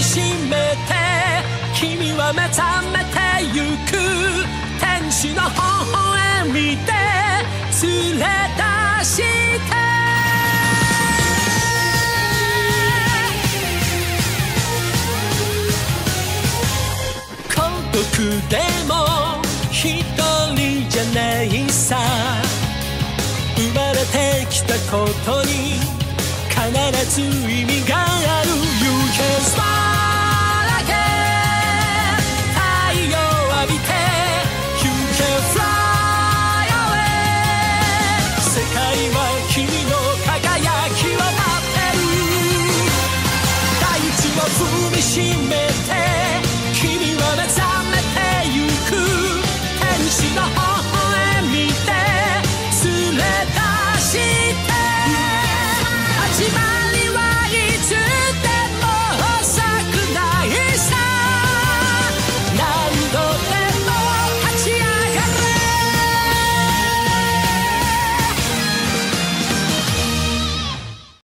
しめて君は目覚めてゆく天使の微笑みで連れ出して孤独でも一人じゃないさ生まれてきたことに必ず意味がある You can stop